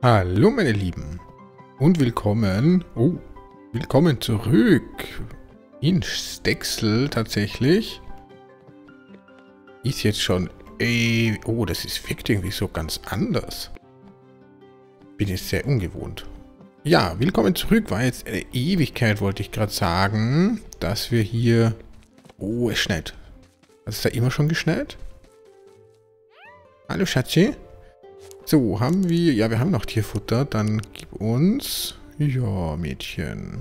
Hallo meine Lieben und willkommen, willkommen zurück in Stexel tatsächlich. Ist jetzt schon, das wirkt irgendwie so ganz anders. Bin jetzt sehr ungewohnt. Ja, willkommen zurück, war jetzt eine Ewigkeit, wollte ich gerade sagen, dass wir hier, es schneit. Hat es da immer schon geschneit? Hallo Schatzi. So, haben wir... Ja, wir haben noch Tierfutter. Dann gib uns... Ja, Mädchen.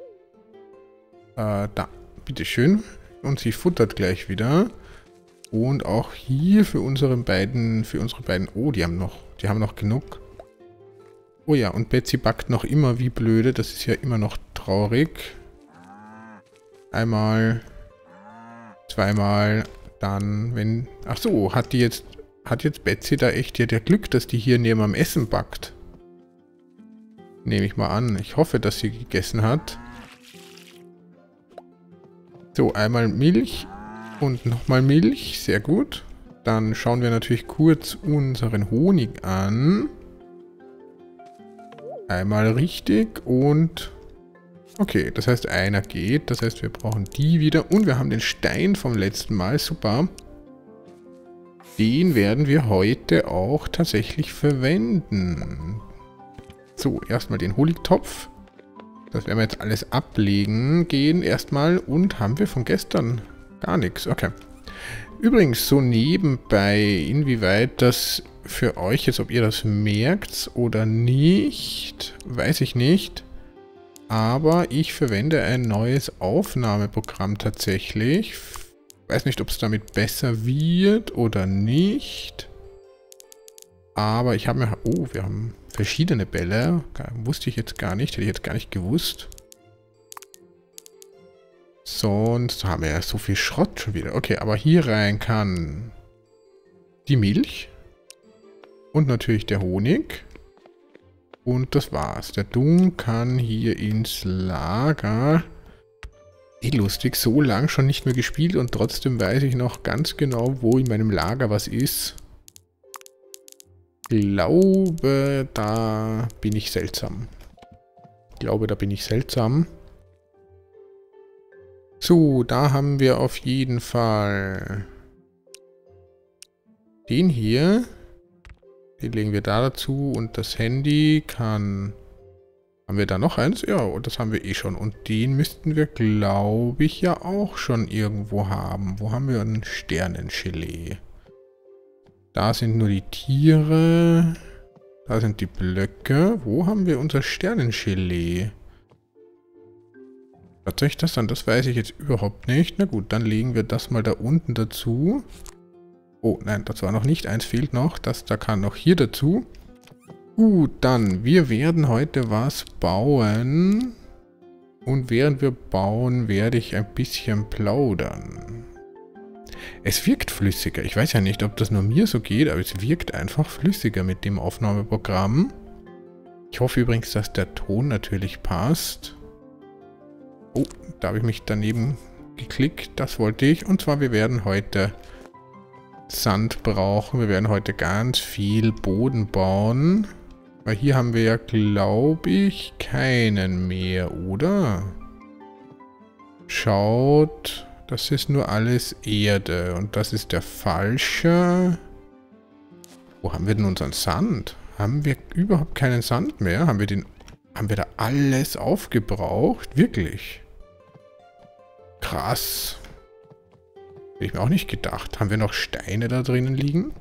Da. Bitteschön. Und sie futtert gleich wieder. Und auch hier für unsere beiden... Oh, die haben noch genug. Oh ja, und Betsy backt noch immer wie blöde. Das ist ja immer noch traurig. Einmal. Zweimal. Dann, wenn... Ach so, hat jetzt Betsy da echt ja der Glück, dass die hier neben am Essen backt? Nehme ich mal an. Ich hoffe, dass sie gegessen hat. So, einmal Milch und nochmal Milch. Sehr gut. Dann schauen wir natürlich kurz unseren Honig an. Einmal richtig und... Okay, das heißt einer geht. Das heißt, wir brauchen die wieder. Und wir haben den Stein vom letzten Mal. Super. Den werden wir heute auch tatsächlich verwenden. So, erstmal den Honigtopf. Das werden wir jetzt alles ablegen gehen erstmal. Und haben wir von gestern gar nichts. Okay. Übrigens, so nebenbei, inwieweit das für euch jetzt, ob ihr das merkt oder nicht, weiß ich nicht. Aber ich verwende ein neues Aufnahmeprogramm tatsächlich. Weiß nicht, ob es damit besser wird oder nicht. Aber ich habe mir... Oh, wir haben verschiedene Bälle. Wusste ich jetzt gar nicht. Hätte ich jetzt gar nicht gewusst. Sonst haben wir ja so viel Schrott schon wieder. Okay, aber hier rein kann die Milch. Und natürlich der Honig. Und das war's. Der Dung kann hier ins Lager... Lustig, so lang schon nicht mehr gespielt und trotzdem weiß ich noch ganz genau, wo in meinem Lager was ist. Ich glaube, da bin ich seltsam. So, da haben wir auf jeden Fall den hier. Den legen wir da dazu und das Handy kann... Haben wir da noch eins? Ja, und das haben wir eh schon. Und den müssten wir, glaube ich, ja auch schon irgendwo haben. Wo haben wir ein Sternengelee? Da sind nur die Tiere. Da sind die Blöcke. Wo haben wir unser Sternengelee? Was soll ich das dann? Das weiß ich jetzt überhaupt nicht. Na gut, dann legen wir das mal da unten dazu. Oh, nein, das war noch nicht. Eins fehlt noch. Das da kann noch hier dazu. Gut, dann, wir werden heute was bauen. Und während wir bauen, werde ich ein bisschen plaudern. Es wirkt flüssiger. Ich weiß ja nicht, ob das nur mir so geht, aber es wirkt einfach flüssiger mit dem Aufnahmeprogramm. Ich hoffe übrigens, dass der Ton natürlich passt. Oh, da habe ich mich daneben geklickt. Das wollte ich. Und zwar, wir werden heute Sand brauchen. Wir werden heute ganz viel Boden bauen. Weil hier haben wir ja, glaube ich, keinen mehr, oder? Schaut, das ist nur alles Erde. Und das ist der falsche. Wo haben wir denn unseren Sand? Haben wir überhaupt keinen Sand mehr? Haben wir da alles aufgebraucht? Wirklich? Krass. Hätte ich mir auch nicht gedacht. Haben wir noch Steine da drinnen liegen?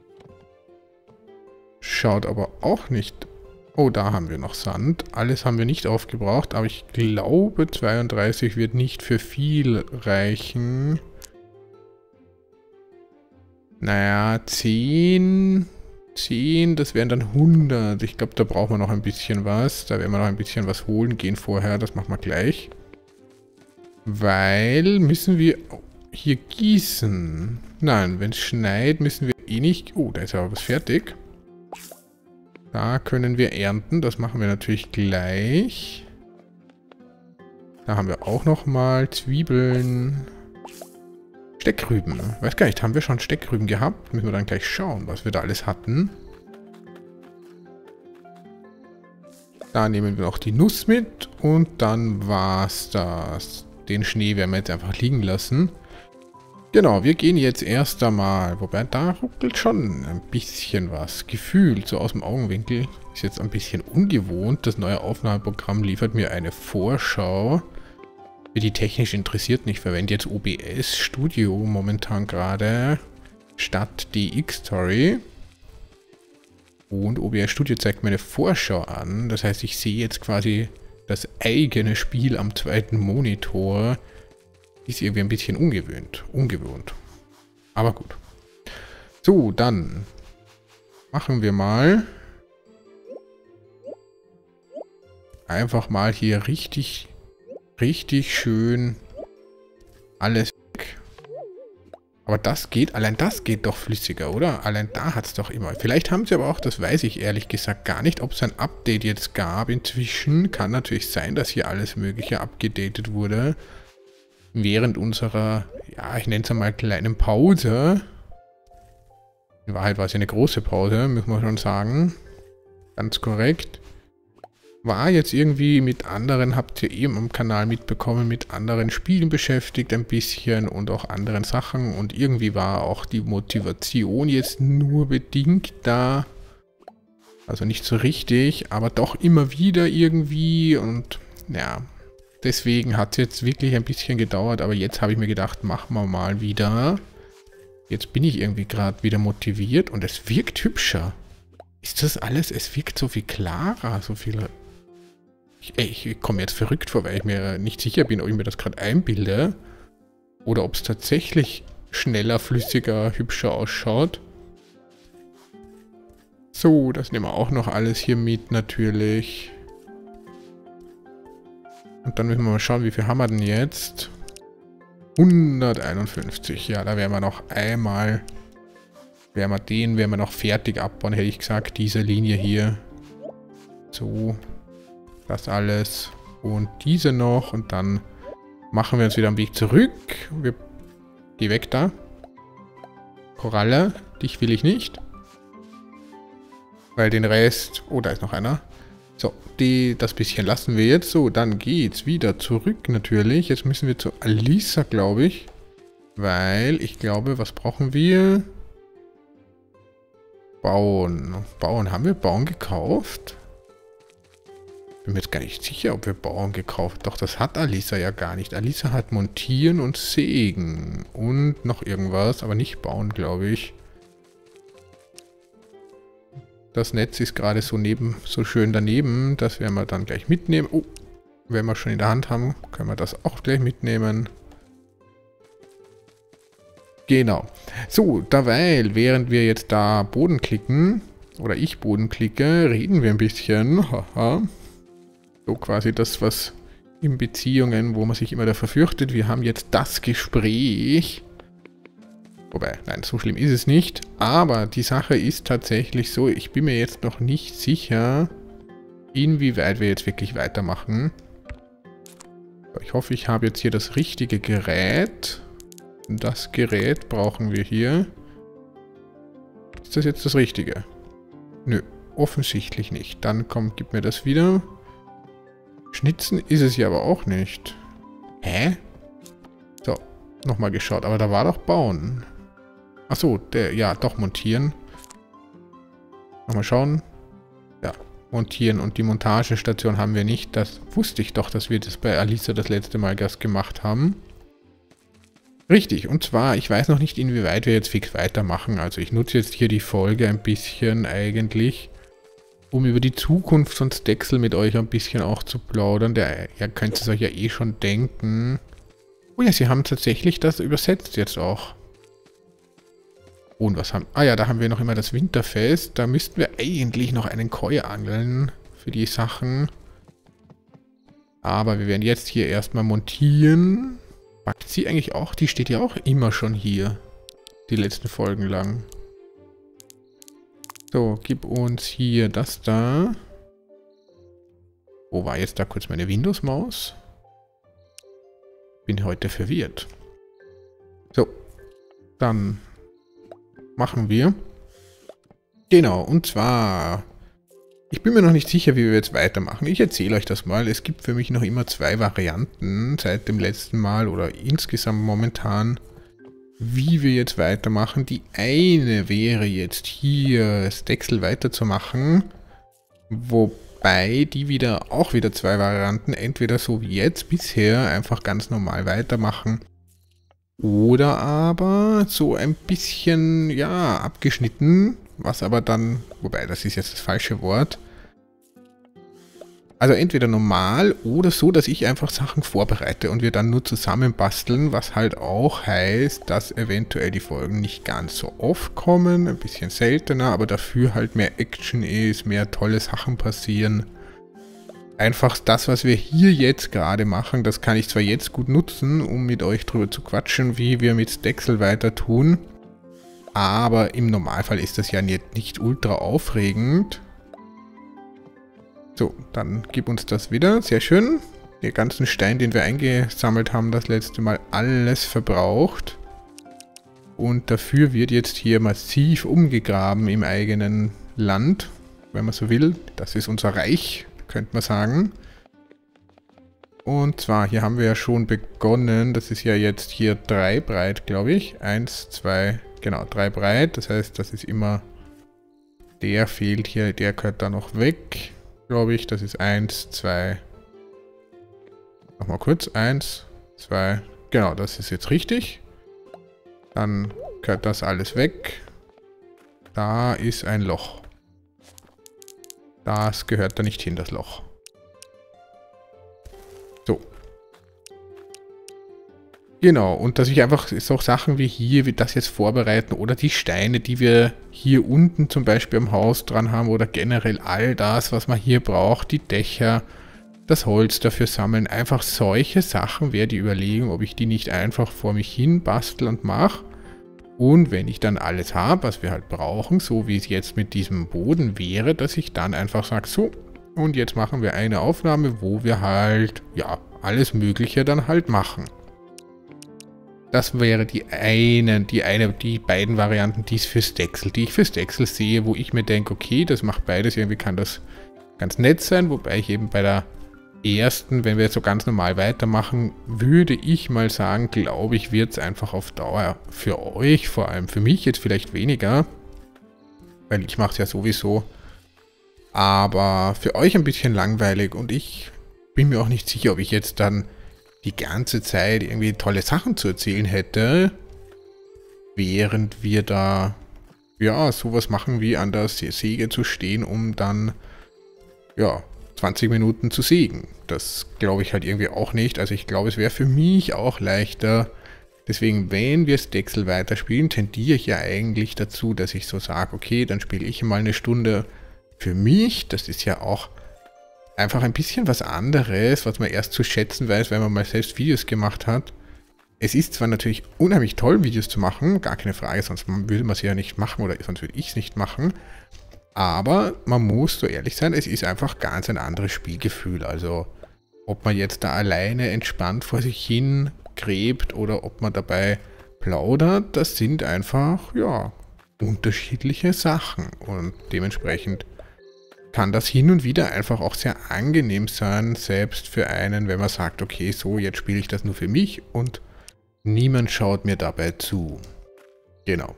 Schaut aber auch nicht... Oh, da haben wir noch Sand. Alles haben wir nicht aufgebraucht, aber ich glaube 32 wird nicht für viel reichen. Naja, 10, das wären dann 100. Ich glaube, da brauchen wir noch ein bisschen was. Da werden wir noch ein bisschen was holen gehen vorher. Das machen wir gleich. Weil müssen wir hier gießen. Nein, wenn es schneit, müssen wir eh nicht... Oh, da ist aber was fertig. Da können wir ernten. Das machen wir natürlich gleich. Da haben wir auch nochmal Zwiebeln. Steckrüben. Weiß gar nicht, haben wir schon Steckrüben gehabt? Müssen wir dann gleich schauen, was wir da alles hatten. Da nehmen wir noch die Nuss mit und dann war's das. Den Schnee werden wir jetzt einfach liegen lassen. Genau, wir gehen jetzt erst einmal, wobei da ruckelt schon ein bisschen was. Gefühlt, so aus dem Augenwinkel, ist jetzt ein bisschen ungewohnt. Das neue Aufnahmeprogramm liefert mir eine Vorschau. Für die technisch Interessierten, ich verwende jetzt OBS Studio momentan gerade statt DxTory. Und OBS Studio zeigt mir eine Vorschau an. Das heißt, ich sehe jetzt quasi das eigene Spiel am zweiten Monitor. Ist irgendwie ein bisschen ungewohnt. Aber gut. So, dann machen wir mal einfach mal hier richtig schön alles weg. Aber das geht, allein das geht doch flüssiger, oder? Allein da hat es doch immer. Vielleicht haben sie aber auch, das weiß ich ehrlich gesagt gar nicht, ob es ein Update jetzt gab inzwischen. Kann natürlich sein, dass hier alles Mögliche abgedatet wurde. Während unserer, ja, ich nenne es einmal kleinen Pause. In Wahrheit war es ja eine große Pause, muss man schon sagen. Ganz korrekt. War jetzt irgendwie mit anderen, habt ihr eben am Kanal mitbekommen, mit anderen Spielen beschäftigt ein bisschen und auch anderen Sachen. Und irgendwie war auch die Motivation jetzt nur bedingt da. Also nicht so richtig, aber doch immer wieder irgendwie und ja... Deswegen hat es jetzt wirklich ein bisschen gedauert, aber jetzt habe ich mir gedacht, machen wir mal wieder. Jetzt bin ich irgendwie gerade wieder motiviert und es wirkt hübscher. Ist das alles? Es wirkt so viel klarer, so viel... Ich komme jetzt verrückt vor, weil ich mir nicht sicher bin, ob ich mir das gerade einbilde. Oder ob es tatsächlich schneller, flüssiger, hübscher ausschaut. So, das nehmen wir auch noch alles hier mit natürlich. Und dann müssen wir mal schauen, wie viel haben wir denn jetzt? 151. Ja, da werden wir noch einmal... werden wir noch fertig abbauen, hätte ich gesagt. Diese Linie hier. So. Das alles. Und diese noch. Und dann machen wir uns wieder am Weg zurück. Geh weg da. Koralle. Dich will ich nicht. Weil den Rest... Oh, da ist noch einer. So, das bisschen lassen wir jetzt. So, dann geht's wieder zurück natürlich. Jetzt müssen wir zu Alisa, glaube ich. Weil, ich glaube, was brauchen wir? Bauen. Haben wir Bauen gekauft? Bin mir jetzt gar nicht sicher, ob wir Bauen gekauft. Doch, das hat Alisa ja gar nicht. Alisa hat Montieren und Sägen. Und noch irgendwas, aber nicht Bauen, glaube ich. Das Netz ist gerade so schön daneben. Das werden wir dann gleich mitnehmen. Oh, wenn wir schon in der Hand haben, können wir das auch gleich mitnehmen. Genau. So, derweil, während wir jetzt da Boden klicken, oder ich Boden klicke, reden wir ein bisschen. Haha. So quasi das, was in Beziehungen, wo man sich immer da verfürchtet. Wir haben jetzt das Gespräch. Wobei, nein, so schlimm ist es nicht. Aber die Sache ist tatsächlich so, ich bin mir jetzt noch nicht sicher, inwieweit wir jetzt wirklich weitermachen. Ich hoffe, ich habe jetzt hier das richtige Gerät. Das Gerät brauchen wir hier. Ist das jetzt das Richtige? Nö, offensichtlich nicht. Dann komm, gib mir das wieder. Schnitzen ist es ja aber auch nicht. Hä? So, nochmal geschaut. Aber da war doch Bauen. Achso, ja, doch montieren. Nochmal schauen. Ja, montieren. Und die Montagestation haben wir nicht. Das wusste ich doch, dass wir das bei Alisa das letzte Mal erst gemacht haben. Richtig, und zwar, ich weiß noch nicht, inwieweit wir jetzt fix weitermachen. Also ich nutze jetzt hier die Folge ein bisschen eigentlich, um über die Zukunft von Stexel mit euch ein bisschen auch zu plaudern. Ihr könnt es euch ja eh schon denken. Oh ja, sie haben tatsächlich das übersetzt jetzt auch. Und was haben... Ah ja, da haben wir noch immer das Winterfest. Da müssten wir eigentlich noch einen Koi angeln für die Sachen. Aber wir werden jetzt hier erstmal montieren. Backt sie eigentlich auch? Die steht ja auch immer schon hier. Die letzten Folgen lang. So, gib uns hier das da. Wo war jetzt da kurz meine Windows-Maus? Bin heute verwirrt. So, dann machen wir. Genau, und zwar Ich bin mir noch nicht sicher, wie wir jetzt weitermachen. Ich erzähle euch das mal. Es gibt für mich noch immer 2 Varianten seit dem letzten Mal oder insgesamt momentan, wie wir jetzt weitermachen. Die eine wäre jetzt hier Stexel weiterzumachen, wobei die auch wieder 2 Varianten, entweder so wie jetzt bisher einfach ganz normal weitermachen oder aber so ein bisschen, ja, abgeschnitten, was aber dann, wobei das ist jetzt das falsche Wort. Also entweder normal oder so, dass ich einfach Sachen vorbereite und wir dann nur zusammen basteln, was halt auch heißt, dass eventuell die Folgen nicht ganz so oft kommen, ein bisschen seltener, aber dafür halt mehr Action ist, mehr tolle Sachen passieren. Einfach das, was wir hier jetzt gerade machen, das kann ich zwar jetzt gut nutzen, um mit euch drüber zu quatschen, wie wir mit Stexel weiter tun, aber im Normalfall ist das ja nicht ultra aufregend. So, dann gib uns das wieder. Sehr schön. Den ganzen Stein, den wir eingesammelt haben, das letzte Mal alles verbraucht. Und dafür wird jetzt hier massiv umgegraben im eigenen Land, wenn man so will. Das ist unser Reich, könnte man sagen. Und zwar, hier haben wir ja schon begonnen. Das ist ja jetzt hier 3 breit, glaube ich. 1, 2, genau, 3 breit. Das heißt, das ist immer... Der fehlt hier, der gehört da noch weg. Glaube ich, das ist 1, 2, nochmal kurz, 1, 2, genau, das ist jetzt richtig. Dann gehört das alles weg. Da ist ein Loch. Das gehört da nicht hin, das Loch. So. Genau, und dass ich einfach so Sachen wie hier, wie das jetzt vorbereiten oder die Steine, die wir hier unten zum Beispiel am Haus dran haben oder generell all das, was man hier braucht, die Dächer, das Holz dafür sammeln, einfach solche Sachen werde ich überlegen, ob ich die nicht einfach vor mich hin bastel und mache. Und wenn ich dann alles habe, was wir halt brauchen, so wie es jetzt mit diesem Boden wäre, dass ich dann einfach sage, so, und jetzt machen wir eine Aufnahme, wo wir halt, ja, alles Mögliche dann halt machen. Das wäre die beiden Varianten, die ich für Stexel sehe, wo ich mir denke, okay, das macht beides, irgendwie kann das ganz nett sein, wobei ich eben bei der ersten, wenn wir jetzt so ganz normal weitermachen, würde ich mal sagen, glaube ich, wird es einfach auf Dauer für euch, vor allem für mich jetzt vielleicht weniger, weil ich mache es ja sowieso, aber für euch ein bisschen langweilig und ich bin mir auch nicht sicher, ob ich jetzt dann die ganze Zeit irgendwie tolle Sachen zu erzählen hätte, während wir da, ja, sowas machen wie an der Säge zu stehen, um dann, ja, 20 Minuten zu sägen. Das glaube ich halt irgendwie auch nicht. Also ich glaube, es wäre für mich auch leichter. Deswegen, wenn wir Stexel weiterspielen, tendiere ich ja eigentlich dazu, dass ich so sage, okay, dann spiele ich mal eine Stunde für mich. Das ist ja auch einfach ein bisschen was anderes, was man erst zu schätzen weiß, wenn man mal selbst Videos gemacht hat. Es ist zwar natürlich unheimlich toll, Videos zu machen, gar keine Frage, sonst würde man es ja nicht machen oder sonst würde ich es nicht machen. Aber man muss so ehrlich sein, es ist einfach ganz ein anderes Spielgefühl. Also ob man jetzt da alleine entspannt vor sich hin gräbt oder ob man dabei plaudert, das sind einfach, ja, unterschiedliche Sachen. Und dementsprechend kann das hin und wieder einfach auch sehr angenehm sein, selbst für einen, wenn man sagt, okay, so, jetzt spiele ich das nur für mich und niemand schaut mir dabei zu. Genau.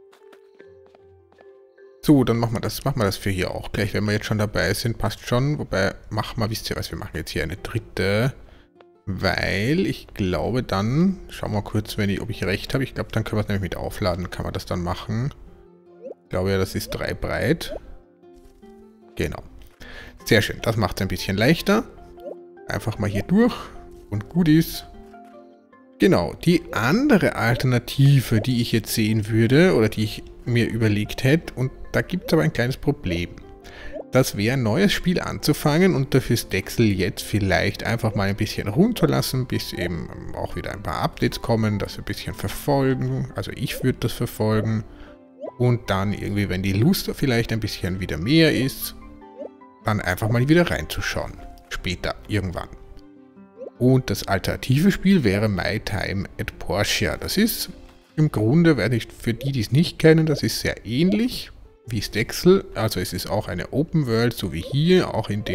So, dann machen wir das für hier auch gleich, wenn wir jetzt schon dabei sind, passt schon. Wobei, wisst ihr was, wir machen jetzt hier eine dritte, weil ich glaube dann, schauen wir kurz, ob ich recht habe, ich glaube, dann können wir es nämlich mit aufladen, kann man das dann machen. Ich glaube ja, das ist 3 breit. Genau. Sehr schön, das macht es ein bisschen leichter. Einfach mal hier durch und gut ist. Genau, die andere Alternative, die ich jetzt sehen würde oder die ich mir überlegt hätte, und da gibt es aber ein kleines Problem. Das wäre ein neues Spiel anzufangen und dafür Stexel jetzt vielleicht einfach mal ein bisschen runterlassen, bis eben auch wieder ein paar Updates kommen, das ein bisschen verfolgen. Also ich würde das verfolgen und dann irgendwie, wenn die Lust vielleicht ein bisschen wieder mehr ist, dann einfach mal wieder reinzuschauen. Später, irgendwann. Und das alternative Spiel wäre My Time at Portia. Das ist im Grunde, für die es nicht kennen, das ist sehr ähnlich. wie Stexel. Also es ist auch eine Open World, so wie hier, auch in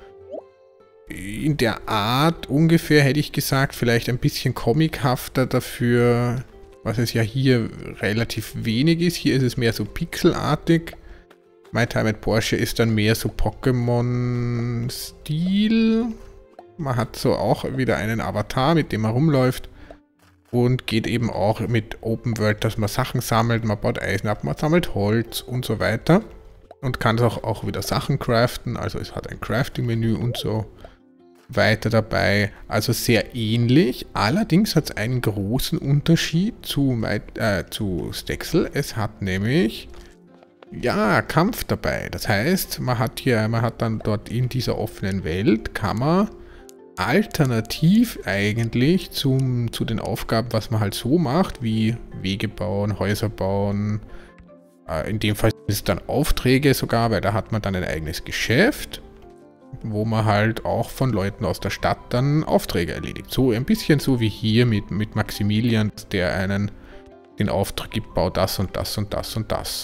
der Art ungefähr, hätte ich gesagt, vielleicht ein bisschen comichafter dafür, was es ja hier relativ wenig ist. Hier ist es mehr so pixelartig. My Time at Porsche ist dann mehr so Pokémon-Stil. Man hat so auch wieder einen Avatar, mit dem man rumläuft. Und geht eben auch mit Open World, dass man Sachen sammelt, man baut Eisen ab, man sammelt Holz und so weiter. Und kann auch wieder Sachen craften, also es hat ein Crafting-Menü und so weiter dabei. Also sehr ähnlich, allerdings hat es einen großen Unterschied zu Stexel. Es hat nämlich, ja, Kampf dabei. Das heißt, man hat dann dort in dieser offenen Welt, kann man alternativ eigentlich zu den Aufgaben, was man halt so macht, wie Wege bauen, Häuser bauen, in dem Fall sind es dann Aufträge sogar, weil da hat man dann ein eigenes Geschäft, wo man halt auch von Leuten aus der Stadt dann Aufträge erledigt. So ein bisschen so wie hier mit Maximilian, der einen den Auftrag gibt, bau das und das und das und das.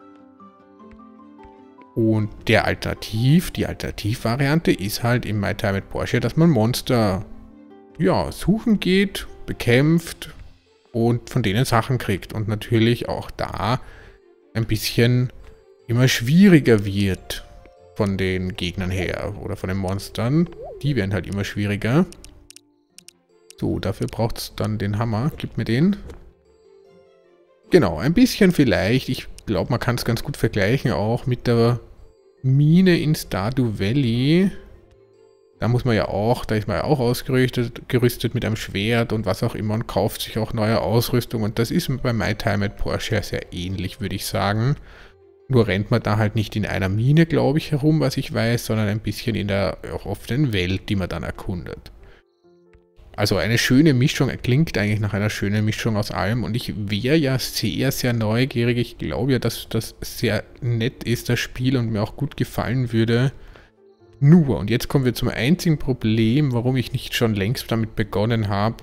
Und die Alternativvariante ist halt im My Time at Porsche, dass man Monster, ja, suchen geht, bekämpft und von denen Sachen kriegt. Und natürlich auch da ein bisschen immer schwieriger wird von den Gegnern her oder von den Monstern. Die werden halt immer schwieriger. So, dafür braucht es dann den Hammer. Gib mir den. Genau, ein bisschen vielleicht. Ich glaube, man kann es ganz gut vergleichen auch mit der Mine in Stardew Valley. Da muss man ja auch, da ist man ja auch gerüstet mit einem Schwert und was auch immer und kauft sich auch neue Ausrüstung. Und das ist bei My Time at Porsche sehr ähnlich, würde ich sagen. Nur rennt man da halt nicht in einer Mine, glaube ich, herum, was ich weiß, sondern ein bisschen in der offenen Welt, die man dann erkundet. Also eine schöne Mischung, klingt eigentlich nach einer schönen Mischung aus allem. Und ich wäre ja sehr, sehr neugierig. Ich glaube ja, dass das sehr nett ist, das Spiel, und mir auch gut gefallen würde. Nur, und jetzt kommen wir zum einzigen Problem, warum ich nicht schon längst damit begonnen habe.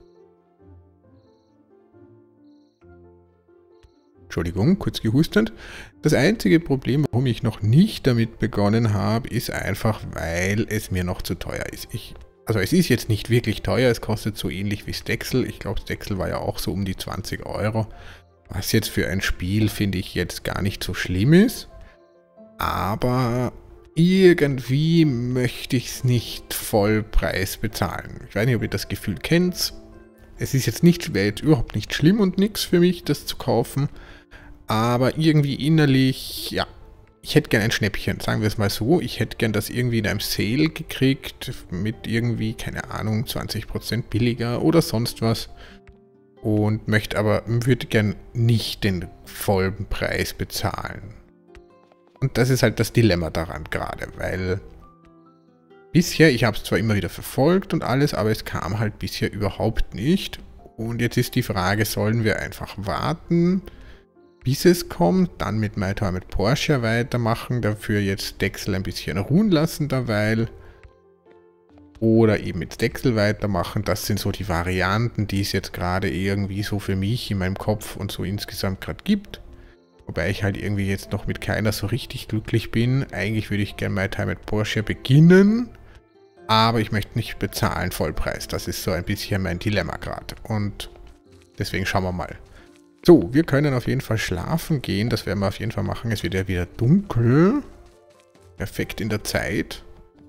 Entschuldigung, kurz gehustet. Das einzige Problem, warum ich noch nicht damit begonnen habe, ist einfach, weil es mir noch zu teuer ist. Also es ist jetzt nicht wirklich teuer, es kostet so ähnlich wie Stexel. Ich glaube, Stexel war ja auch so um die 20 €. Was jetzt für ein Spiel, finde ich, jetzt gar nicht so schlimm ist. Aber irgendwie möchte ich es nicht Vollpreis bezahlen. Ich weiß nicht, ob ihr das Gefühl kennt. Es ist jetzt überhaupt nicht schlimm und nichts für mich, das zu kaufen. Aber irgendwie innerlich, ja, ich hätte gern ein Schnäppchen, sagen wir es mal so. Ich hätte gern das irgendwie in einem Sale gekriegt, mit irgendwie, keine Ahnung, 20% billiger oder sonst was. Und würde gern nicht den vollen Preis bezahlen. Und das ist halt das Dilemma daran gerade, weil bisher, ich habe es zwar immer wieder verfolgt und alles, aber es kam halt bisher überhaupt nicht. Und jetzt ist die Frage, sollen wir einfach warten, bis es kommt, dann mit My Time at Porsche weitermachen, dafür jetzt Stexel ein bisschen ruhen lassen derweil. Oder eben mit Stexel weitermachen. Das sind so die Varianten, die es jetzt gerade irgendwie so für mich in meinem Kopf und so insgesamt gerade gibt. Wobei ich halt irgendwie jetzt noch mit keiner so richtig glücklich bin. Eigentlich würde ich gerne My Time at Porsche beginnen, aber ich möchte nicht bezahlen Vollpreis. Das ist so ein bisschen mein Dilemma gerade. Und deswegen schauen wir mal. So, wir können auf jeden Fall schlafen gehen. Das werden wir auf jeden Fall machen. Es wird ja wieder dunkel. Perfekt in der Zeit.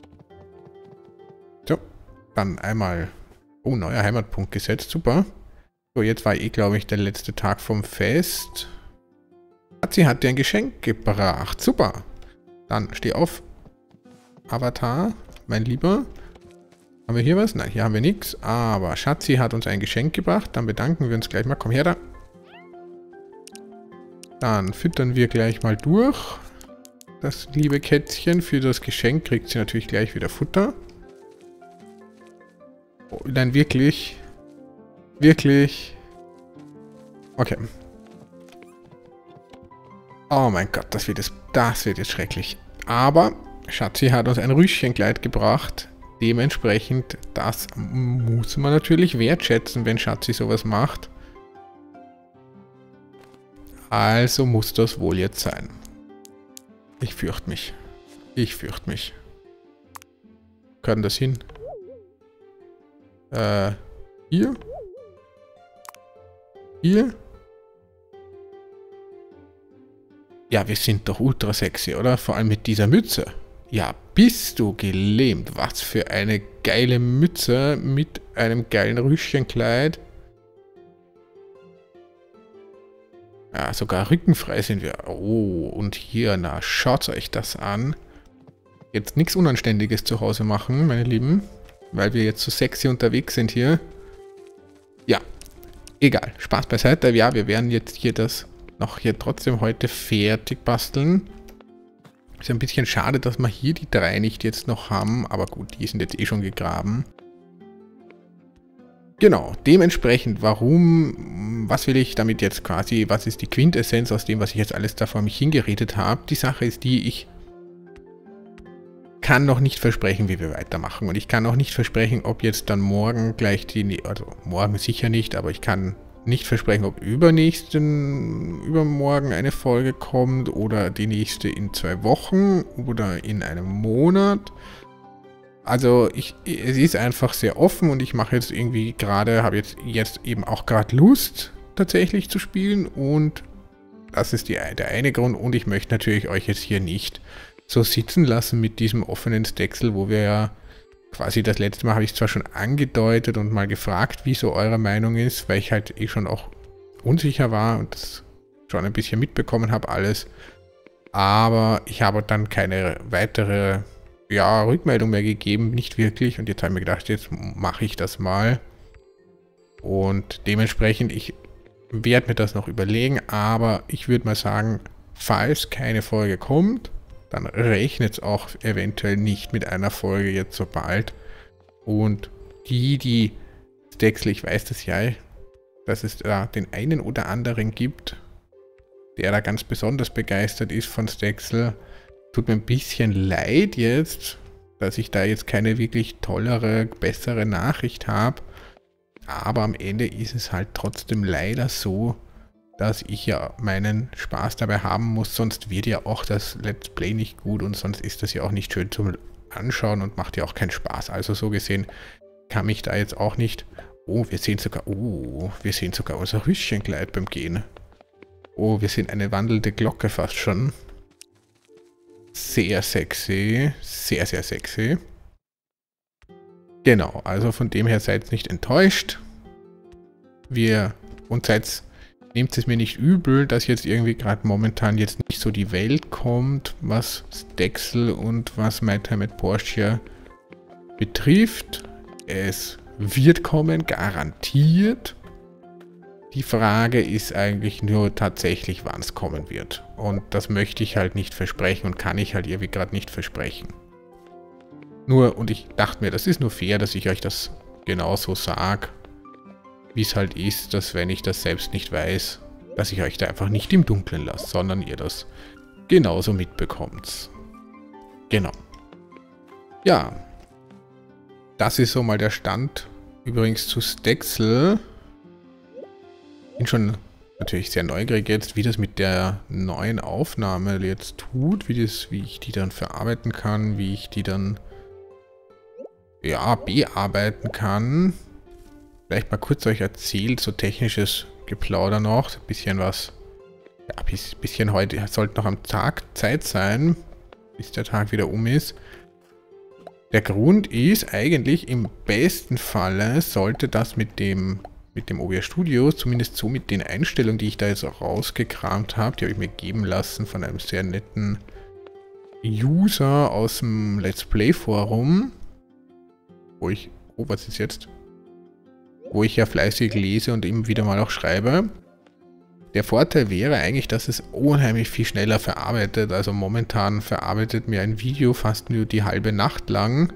So, dann einmal... Oh, neuer Heimatpunkt gesetzt. Super. So, jetzt war glaube ich, der letzte Tag vom Fest. Sie hat dir ein Geschenk gebracht. Super. Dann steh auf. Avatar, mein Lieber. Haben wir hier was? Nein, hier haben wir nichts. Aber Schatzi hat uns ein Geschenk gebracht. Dann bedanken wir uns gleich mal. Komm her da. Dann füttern wir gleich mal durch. Das liebe Kätzchen. Für das Geschenk kriegt sie natürlich gleich wieder Futter. Oh, nein, wirklich. Wirklich. Okay. Oh mein Gott, das wird jetzt schrecklich. Aber Schatzi hat uns ein Rüschenkleid gebracht. Dementsprechend, das muss man natürlich wertschätzen, wenn Schatzi sowas macht. Also muss das wohl jetzt sein. Ich fürchte mich. Ich fürchte mich. Kann das hin? Hier? Hier? Ja, wir sind doch ultra sexy, oder? Vor allem mit dieser Mütze. Ja, bist du gelähmt. Was für eine geile Mütze mit einem geilen Rüschenkleid. Ja, sogar rückenfrei sind wir. Oh, und hier, na, schaut euch das an. Jetzt nichts Unanständiges zu Hause machen, meine Lieben. Weil wir jetzt so sexy unterwegs sind hier. Ja, egal. Spaß beiseite. Ja, wir werden jetzt hier das noch hier trotzdem heute fertig basteln. Ist ein bisschen schade, dass wir hier die 3 nicht jetzt noch haben. Aber gut, die sind jetzt eh schon gegraben. Genau, dementsprechend, was will ich damit jetzt quasi, was ist die Quintessenz aus dem, was ich jetzt alles da vor mich hingeredet habe? Die Sache ist die, ich kann noch nicht versprechen, wie wir weitermachen. Und ich kann auch nicht versprechen, ob jetzt dann morgen gleich also morgen sicher nicht, aber ich kann nicht versprechen, ob übermorgen eine Folge kommt oder die nächste in 2 Wochen oder in einem Monat. Also es ist einfach sehr offen und ich mache jetzt irgendwie gerade, habe jetzt eben auch gerade Lust tatsächlich zu spielen und das ist der eine Grund und ich möchte natürlich euch jetzt hier nicht so sitzen lassen mit diesem offenen Stexel, wo wir ja quasi das letzte Mal habe ich zwar schon angedeutet und mal gefragt, wie so eure Meinung ist, weil ich halt eh schon auch unsicher war und das schon ein bisschen mitbekommen habe alles, aber ich habe dann keine weitere Rückmeldung mehr gegeben, nicht wirklich. Und jetzt habe ich mir gedacht, jetzt mache ich das mal. Und dementsprechend, ich werde mir das noch überlegen, aber ich würde mal sagen, falls keine Folge kommt, dann rechnet es auch eventuell nicht mit einer Folge jetzt so bald. Und die Stexel, ich weiß das ja, dass es da den einen oder anderen gibt, der da ganz besonders begeistert ist von Stexel. Tut mir ein bisschen leid jetzt, dass ich da jetzt keine wirklich tollere, bessere Nachricht habe. Aber am Ende ist es halt trotzdem leider so, dass ich ja meinen Spaß dabei haben muss. Sonst wird ja auch das Let's Play nicht gut und sonst ist das ja auch nicht schön zum Anschauen und macht ja auch keinen Spaß. Also so gesehen kann mich da jetzt auch nicht... Oh, wir sehen sogar unser Rüschenkleid beim Gehen. Oh, wir sehen eine wandelnde Glocke fast schon. Sehr sexy. Sehr, sehr sexy. Genau, also von dem her seid nicht enttäuscht. Nehmt es mir nicht übel, dass jetzt irgendwie gerade momentan jetzt nicht so die Welt kommt, was Stexel und was My Time at Porsche betrifft. Es wird kommen, garantiert. Die Frage ist eigentlich nur tatsächlich, wann es kommen wird. Und das möchte ich halt nicht versprechen und kann ich halt irgendwie gerade nicht versprechen. Und ich dachte mir, das ist nur fair, dass ich euch das genauso sage, wie es halt ist, dass wenn ich das selbst nicht weiß, dass ich euch da einfach nicht im Dunkeln lasse, sondern ihr das genauso mitbekommt. Genau. Ja, das ist so mal der Stand. Übrigens zu Stexel. Bin schon natürlich sehr neugierig jetzt, wie das mit der neuen Aufnahme jetzt tut, wie ich die dann verarbeiten kann, wie ich die dann bearbeiten kann. Vielleicht mal kurz euch erzählt, so technisches Geplauder noch, ein bisschen was, bisschen heute, sollte noch am Tag Zeit sein, bis der Tag wieder um ist. Der Grund ist eigentlich, im besten Falle sollte das mit dem OBS Studio, zumindest so mit den Einstellungen, die ich da jetzt auch rausgekramt habe, die habe ich mir geben lassen von einem sehr netten User aus dem Let's Play Forum, wo ich ja fleißig lese und immer wieder mal auch schreibe. Der Vorteil wäre eigentlich, dass es unheimlich viel schneller verarbeitet. Also momentan verarbeitet mir ein Video fast nur die halbe Nacht lang,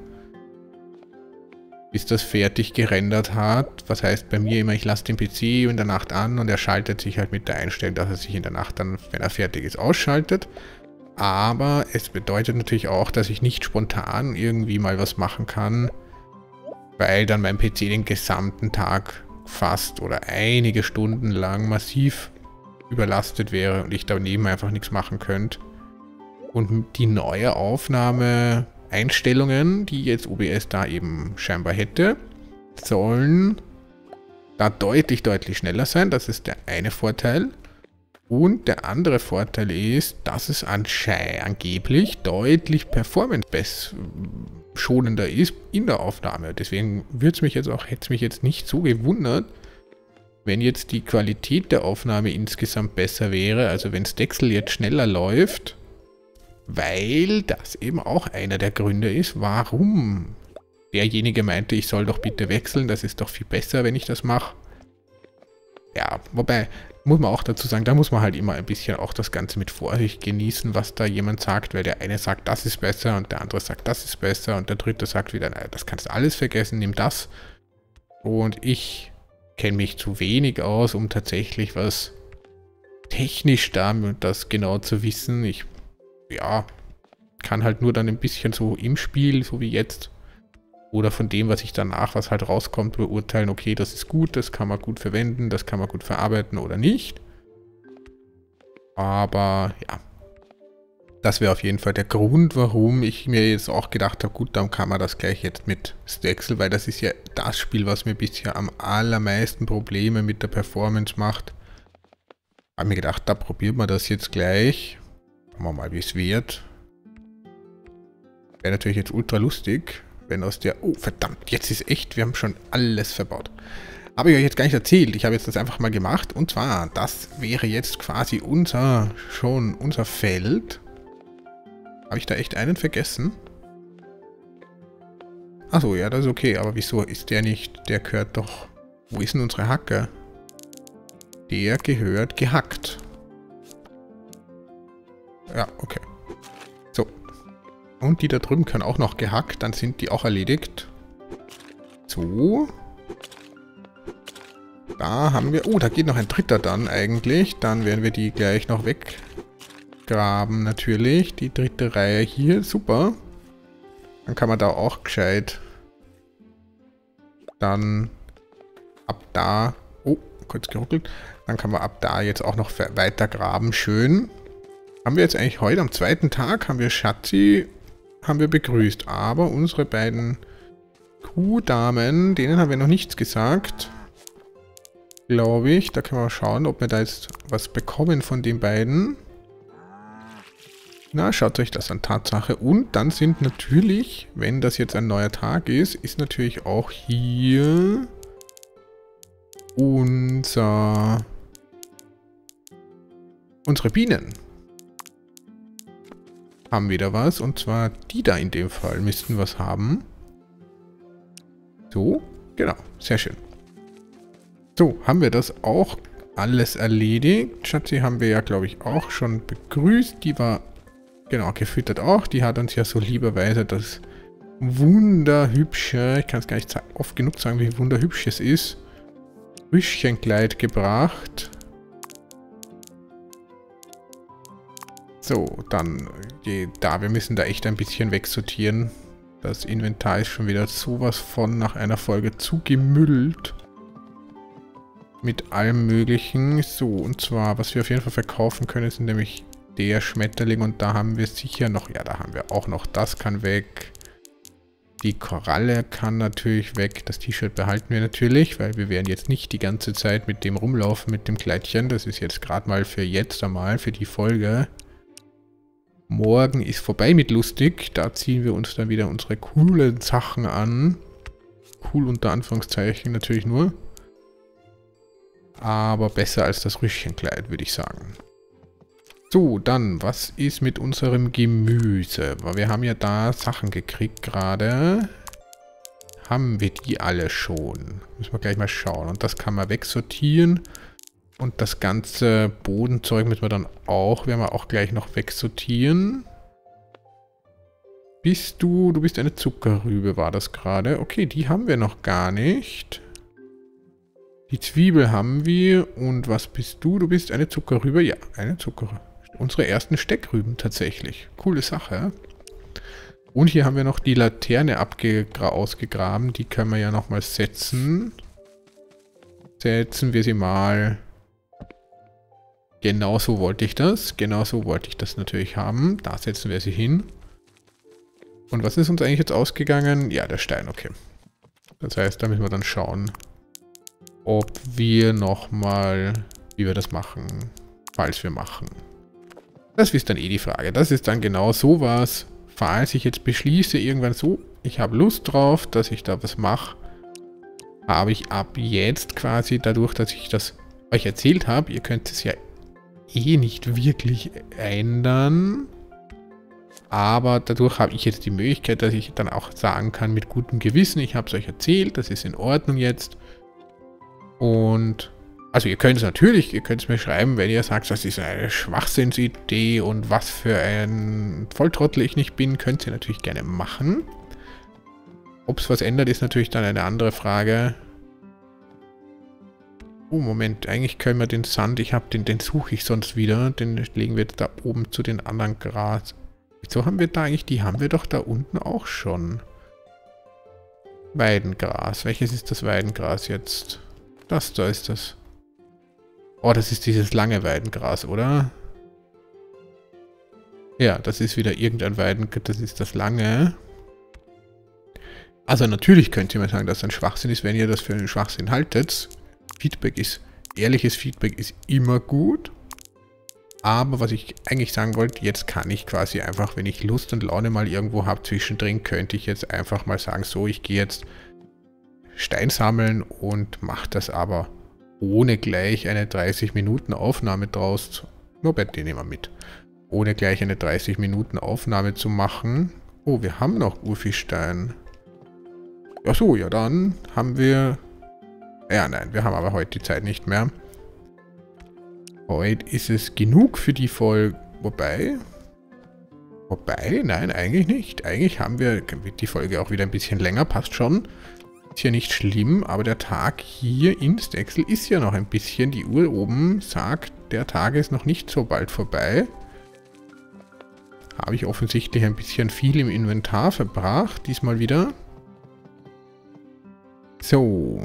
bis das fertig gerendert hat. Was heißt bei mir immer, ich lasse den PC in der Nacht an und er schaltet sich halt mit der Einstellung, dass er sich in der Nacht dann, wenn er fertig ist, ausschaltet. Aber es bedeutet natürlich auch, dass ich nicht spontan irgendwie mal was machen kann, weil dann mein PC den gesamten Tag fast oder einige Stunden lang massiv überlastet wäre und ich daneben einfach nichts machen könnte. Und die neue Aufnahmeeinstellungen, die jetzt OBS da eben scheinbar hätte, sollen da deutlich, deutlich schneller sein. Das ist der eine Vorteil. Und der andere Vorteil ist, dass es angeblich deutlich performance-schonender ist in der Aufnahme. Deswegen hätte es mich jetzt nicht so gewundert, wenn jetzt die Qualität der Aufnahme insgesamt besser wäre. Also wenn Stexel jetzt schneller läuft, weil das eben auch einer der Gründe ist, warum derjenige meinte, ich soll doch bitte wechseln. Das ist doch viel besser, wenn ich das mache. Ja, wobei, muss man auch dazu sagen, da muss man halt immer ein bisschen auch das Ganze mit Vorsicht genießen, was da jemand sagt, weil der eine sagt, das ist besser und der andere sagt, das ist besser und der dritte sagt wieder, naja, das kannst du alles vergessen, nimm das. Und ich kenne mich zu wenig aus, um tatsächlich was technisch das genau zu wissen. Ich, ja, kann halt nur dann ein bisschen so im Spiel, so wie jetzt, oder von dem, was ich danach, was halt rauskommt, beurteilen, okay, das ist gut, das kann man gut verwenden, das kann man gut verarbeiten oder nicht. Aber ja, das wäre auf jeden Fall der Grund, warum ich mir jetzt auch gedacht habe, gut, dann kann man das gleich jetzt mit Stexel, weil das ist ja das Spiel, was mir bisher am allermeisten Probleme mit der Performance macht. Habe mir gedacht, da probiert man das jetzt gleich. Schauen wir mal, wie es wird. Wäre natürlich jetzt ultra lustig. Wenn aus der... Oh, verdammt, jetzt ist echt, wir haben schon alles verbaut. Habe ich euch jetzt gar nicht erzählt, ich habe jetzt das einfach mal gemacht. Und zwar, das wäre jetzt quasi unser Feld. Habe ich da echt einen vergessen? Achso, ja, das ist okay, aber wieso ist der nicht... Der gehört doch... Wo ist denn unsere Hacke? Der gehört gehackt. Ja, okay. So. Und die da drüben können auch noch gehackt, dann sind die auch erledigt. So. Da haben wir... Oh, da geht noch ein dritter dann eigentlich. Dann werden wir die gleich noch weggraben natürlich. Die dritte Reihe hier, super. Dann kann man da auch gescheit dann ab da... Oh, kurz geruckelt. Dann kann man ab da jetzt auch noch weiter graben, schön. Haben wir jetzt eigentlich heute am zweiten Tag, haben wir Schatzi... haben wir begrüßt, aber unsere beiden Kuhdamen, denen haben wir noch nichts gesagt, glaube ich. Da können wir mal schauen, ob wir da jetzt was bekommen von den beiden. Na, schaut euch das an, Tatsache. Und dann sind natürlich, wenn das jetzt ein neuer Tag ist natürlich auch hier unsere Bienen. Haben wieder was, und zwar die da in dem Fall müssten was haben. So, genau, sehr schön. So, haben wir das auch alles erledigt. Schatzi haben wir ja, glaube ich, auch schon begrüßt. Die war, genau, gefüttert auch. Die hat uns ja so lieberweise das wunderhübsche, ich kann es gar nicht oft genug sagen, wie wunderhübsch es ist, Rüschchenkleid gebracht. So, dann wir müssen da echt ein bisschen wegsortieren. Das Inventar ist schon wieder sowas von nach einer Folge zugemüllt. Mit allem Möglichen. So, und zwar, was wir auf jeden Fall verkaufen können, sind nämlich der Schmetterling. Und da haben wir sicher noch, ja, da haben wir auch noch, das kann weg. Die Koralle kann natürlich weg. Das T-Shirt behalten wir natürlich, weil wir werden jetzt nicht die ganze Zeit mit dem rumlaufen, mit dem Kleidchen. Das ist jetzt gerade mal für jetzt einmal, für die Folge. Morgen ist vorbei mit lustig. Da ziehen wir uns dann wieder unsere coolen Sachen an. Cool unter Anführungszeichen natürlich nur. Aber besser als das Rüschchenkleid, würde ich sagen. So, dann, was ist mit unserem Gemüse? Weil wir haben ja da Sachen gekriegt gerade. Haben wir die alle schon? Müssen wir gleich mal schauen. Und das kann man wegsortieren. Und das ganze Bodenzeug müssen wir dann auch, werden wir auch gleich noch wegsortieren. Du bist eine Zuckerrübe, war das gerade. Okay, die haben wir noch gar nicht. Die Zwiebel haben wir. Und was bist du? Du bist eine Zuckerrübe. Ja, eine Zuckerrübe. Unsere ersten Steckrüben tatsächlich. Coole Sache. Und hier haben wir noch die Laterne ausgegraben. Die können wir ja nochmal setzen. Setzen wir sie mal Genau so wollte ich das. Genau so wollte ich das natürlich haben. Da setzen wir sie hin. Und was ist uns eigentlich jetzt ausgegangen? Ja, der Stein, okay. Das heißt, da müssen wir dann schauen, ob wir nochmal, wie wir das machen, falls wir machen. Das ist dann eh die Frage. Das ist dann genau sowas, falls ich jetzt beschließe, irgendwann so, ich habe Lust drauf, dass ich da was mache, habe ich ab jetzt quasi, dadurch, dass ich das euch erzählt habe, ihr könnt es ja eh nicht wirklich ändern, aber dadurch habe ich jetzt die Möglichkeit, dass ich dann auch sagen kann, mit gutem Gewissen, ich habe es euch erzählt, das ist in Ordnung jetzt. Und, also ihr könnt es natürlich, ihr könnt es mir schreiben, wenn ihr sagt, das ist eine Schwachsinnsidee und was für ein Volltrottel ich nicht bin, könnt ihr natürlich gerne machen. Ob es was ändert, ist natürlich dann eine andere Frage. Oh, Moment, eigentlich können wir den Sand, den suche ich sonst wieder, den legen wir da oben zu den anderen Gras. Wieso haben wir da eigentlich, die haben wir doch da unten auch schon. Weidengras, welches ist das Weidengras jetzt? Das da ist das. Oh, das ist dieses lange Weidengras, oder? Ja, das ist wieder irgendein Weidengras, das ist das lange. Also natürlich könnt ihr mir sagen, dass das ein Schwachsinn ist, wenn ihr das für einen Schwachsinn haltet. Feedback ist, ehrliches Feedback ist immer gut. Aber was ich eigentlich sagen wollte, jetzt kann ich quasi einfach, wenn ich Lust und Laune mal irgendwo habe zwischendrin, könnte ich jetzt einfach mal sagen, so, ich gehe jetzt Stein sammeln und mache das aber ohne gleich eine 30 Minuten Aufnahme draus. Nur bei denen nehmen wir mit. Ohne gleich eine 30 Minuten Aufnahme zu machen. Oh, wir haben noch Urfischstein. Ja so, ja dann haben wir... Ja, nein, wir haben aber heute die Zeit nicht mehr. Heute ist es genug für die Folge. Wobei, nein, eigentlich nicht. Eigentlich haben wir die Folge auch wieder ein bisschen länger, passt schon. Ist ja nicht schlimm, aber der Tag hier in Stexel ist ja noch ein bisschen. Die Uhr oben sagt, der Tag ist noch nicht so bald vorbei. Habe ich offensichtlich ein bisschen viel im Inventar verbracht, diesmal wieder. So.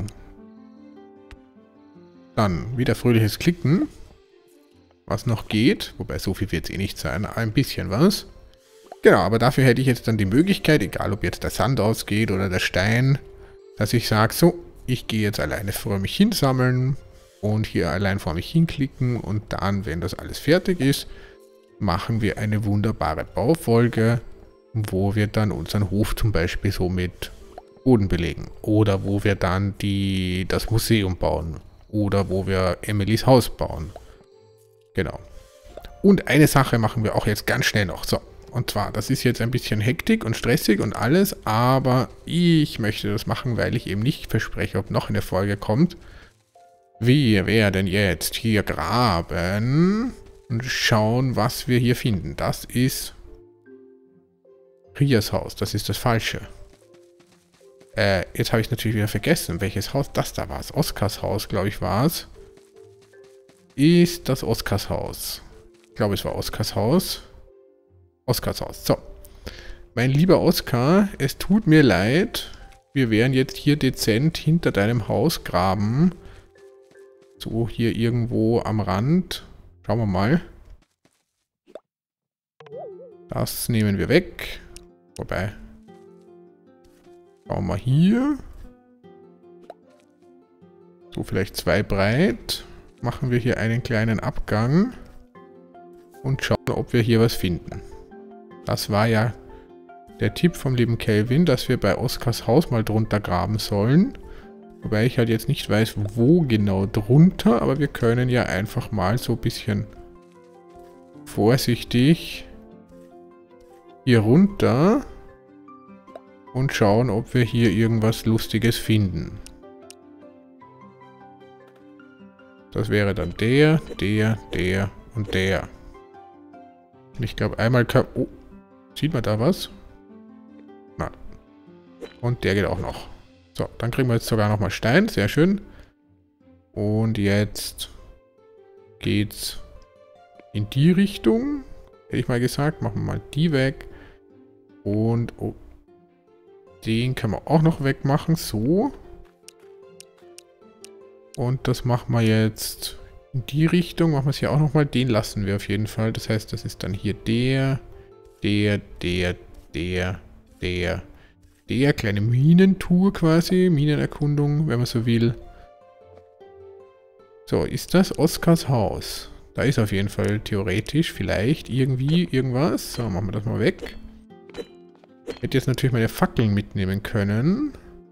Dann wieder fröhliches Klicken. Was noch geht, wobei so viel wird es eh nicht sein, ein bisschen was. Genau, aber dafür hätte ich jetzt dann die Möglichkeit, egal ob jetzt der Sand ausgeht oder der Stein, dass ich sage, so, ich gehe jetzt alleine vor mich hin sammeln und hier allein vor mich hinklicken und dann, wenn das alles fertig ist, machen wir eine wunderbare Baufolge, wo wir dann unseren Hof zum Beispiel so mit Boden belegen oder wo wir dann das Museum bauen oder wo wir Emilys Haus bauen. Genau. Und eine Sache machen wir auch jetzt ganz schnell noch. So, und zwar, das ist jetzt ein bisschen Hektik und stressig und alles, aber ich möchte das machen, weil ich eben nicht verspreche, ob noch eine Folge kommt. Wir werden jetzt hier graben und schauen, was wir hier finden. Das ist Rias Haus, das ist das Falsche. Jetzt habe ich natürlich wieder vergessen, welches Haus das da war. Oskars Haus, glaube ich, war es. Ist das Oskars Haus. Ich glaube, es war Oskars Haus. Oskars Haus. So. Mein lieber Oskar, es tut mir leid. Wir werden jetzt hier dezent hinter deinem Haus graben. So, hier irgendwo am Rand. Schauen wir mal. Das nehmen wir weg. Wobei. Schauen wir mal hier. So, vielleicht 2 breit. Machen wir hier einen kleinen Abgang und schauen, ob wir hier was finden. Das war ja der Tipp vom lieben Kelvin, dass wir bei Oskars Haus mal drunter graben sollen. Wobei ich halt jetzt nicht weiß, wo genau drunter, aber wir können ja einfach mal so ein bisschen vorsichtig hier runter und schauen, ob wir hier irgendwas Lustiges finden. Das wäre dann der und der. Ich glaube einmal kann... Oh, sieht man da was? Nein. Und der geht auch noch. So, dann kriegen wir jetzt sogar nochmal Stein. Sehr schön. Und jetzt geht's in die Richtung. Hätte ich mal gesagt. Machen wir mal die weg. Und oh, den können wir auch noch wegmachen. So. Und das machen wir jetzt In die Richtung machen wir es hier auch nochmal. Den lassen wir auf jeden Fall. Das heißt, das ist dann hier der kleine Minentour quasi. Minenerkundung, wenn man so will. So, ist das Oskars Haus? Da ist auf jeden Fall theoretisch vielleicht irgendwie irgendwas. So, machen wir das mal weg. Ich hätte jetzt natürlich meine Fackeln mitnehmen können.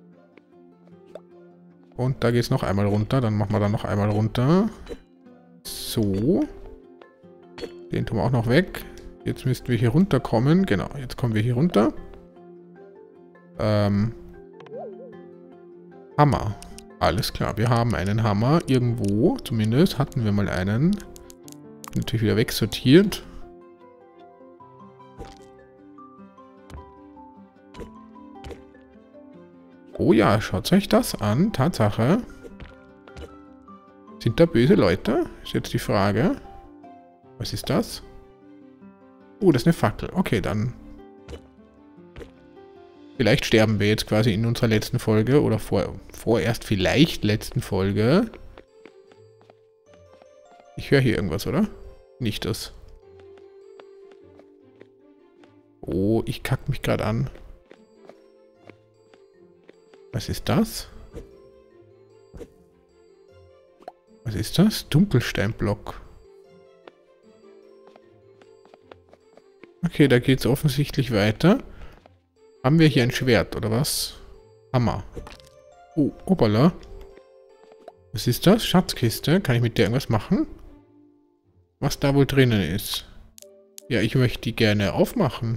Und da geht es noch einmal runter. Dann machen wir da noch einmal runter. So. Den tun wir auch noch weg. Jetzt müssten wir hier runterkommen. Genau, jetzt kommen wir hier runter. Hammer. Alles klar, wir haben einen Hammer. Irgendwo, zumindest, hatten wir mal einen. Natürlich wieder wegsortiert. Oh ja, schaut euch das an. Tatsache. Sind da böse Leute? Ist jetzt die Frage. Was ist das? Oh, das ist eine Fackel. Okay, dann. Vielleicht sterben wir jetzt quasi in unserer letzten Folge. Oder vorerst vielleicht letzten Folge. Ich höre hier irgendwas, oder? Nicht das. Oh, ich kack mich gerade an. Was ist das? Was ist das? Dunkelsteinblock. Okay, da geht es offensichtlich weiter. Haben wir hier ein Schwert, oder was? Hammer. Oh, hoppala. Was ist das? Schatzkiste. Kann ich mit der irgendwas machen? Was da wohl drinnen ist? Ja, ich möchte die gerne aufmachen.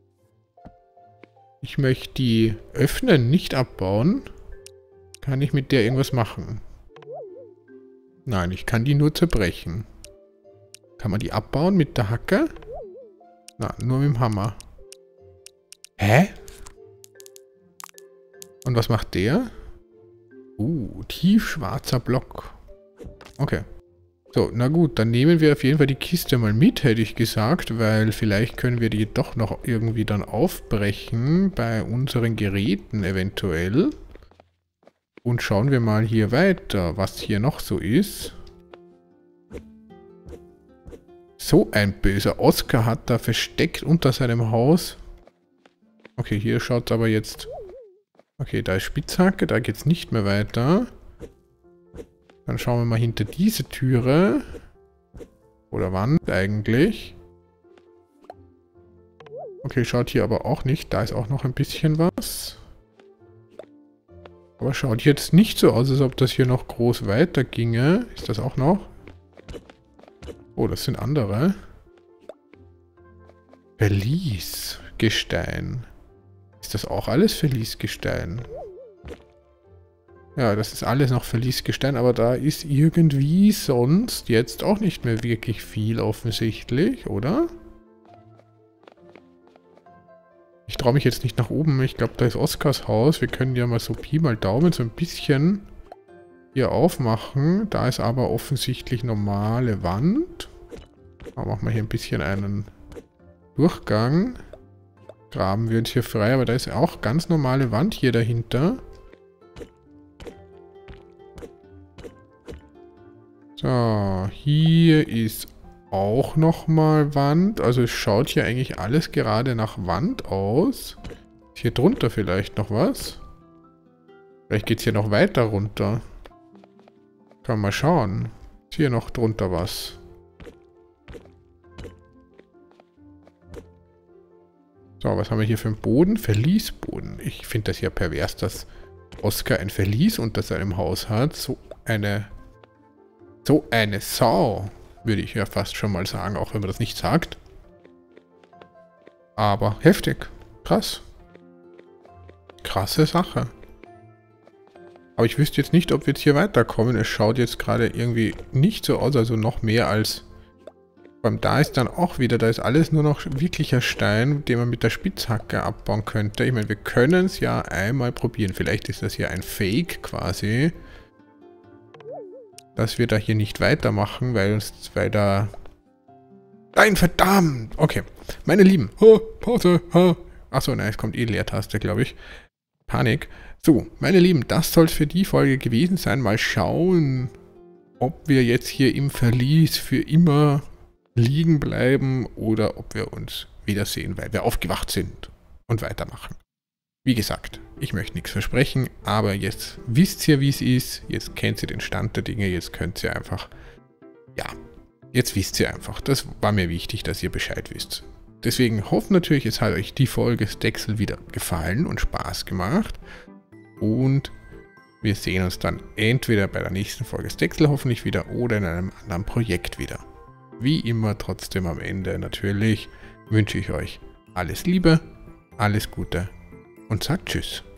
Ich möchte die öffnen, nicht abbauen. Kann ich mit der irgendwas machen? Nein, ich kann die nur zerbrechen. Kann man die abbauen mit der Hacke? Na, nur mit dem Hammer. Hä? Und was macht der? Tiefschwarzer Block. Okay. So, na gut, dann nehmen wir auf jeden Fall die Kiste mal mit, hätte ich gesagt, weil vielleicht können wir die doch noch irgendwie dann aufbrechen bei unseren Geräten eventuell. Und schauen wir mal hier weiter, was hier noch so ist. So ein böser Oskar hat da versteckt unter seinem Haus. Okay, hier schaut es aber jetzt... Okay, da ist Spitzhacke, da geht es nicht mehr weiter. Dann schauen wir mal hinter diese Türe. Oder Wand eigentlich. Okay, schaut hier aber auch nicht. Da ist auch noch ein bisschen was. Aber schaut jetzt nicht so aus, als ob das hier noch groß weiter ginge. Ist das auch noch? Oh, das sind andere. Verliesgestein. Ist das auch alles Verliesgestein? Ja, das ist alles noch Verliesgestein, aber da ist irgendwie sonst jetzt auch nicht mehr wirklich viel offensichtlich, oder? Ich traue mich jetzt nicht nach oben. Ich glaube, da ist Oskars Haus. Wir können ja mal so Pi mal Daumen so ein bisschen hier aufmachen. Da ist aber offensichtlich normale Wand. Da machen wir hier ein bisschen einen Durchgang. Graben wir uns hier frei, aber da ist auch ganz normale Wand hier dahinter. So, hier ist auch nochmal Wand. Also es schaut hier eigentlich alles gerade nach Wand aus. Ist hier drunter vielleicht noch was? Vielleicht geht es hier noch weiter runter. Kann man mal schauen. Ist hier noch drunter was? So, was haben wir hier für einen Boden? Verliesboden. Ich finde das ja pervers, dass Oskar ein Verlies unter seinem Haus hat. So eine Sau, würde ich ja fast schon mal sagen, auch wenn man das nicht sagt. Aber heftig. Krass. Krasse Sache. Aber ich wüsste jetzt nicht, ob wir jetzt hier weiterkommen. Es schaut jetzt gerade irgendwie nicht so aus, also noch mehr als... Beim da ist dann auch wieder, da ist alles nur noch wirklicher Stein, den man mit der Spitzhacke abbauen könnte. Ich meine, wir können es ja einmal probieren. Vielleicht ist das ja ein Fake quasi. Dass wir da hier nicht weitermachen, weil da... Nein, verdammt! Okay, meine Lieben. Pause. Achso, nein, es kommt eh Leertaste, glaube ich. Panik. So, meine Lieben, das soll es für die Folge gewesen sein. Mal schauen, ob wir jetzt hier im Verlies für immer liegen bleiben oder ob wir uns wiedersehen, weil wir aufgewacht sind und weitermachen. Wie gesagt, ich möchte nichts versprechen, aber jetzt wisst ihr, wie es ist, jetzt kennt ihr den Stand der Dinge, jetzt könnt ihr einfach, ja, jetzt wisst ihr einfach. Das war mir wichtig, dass ihr Bescheid wisst. Deswegen hoffe natürlich, es hat euch die Folge Stexel wieder gefallen und Spaß gemacht. Und wir sehen uns dann entweder bei der nächsten Folge Stexel hoffentlich wieder oder in einem anderen Projekt wieder. Wie immer trotzdem am Ende natürlich wünsche ich euch alles Liebe, alles Gute und sagt Tschüss.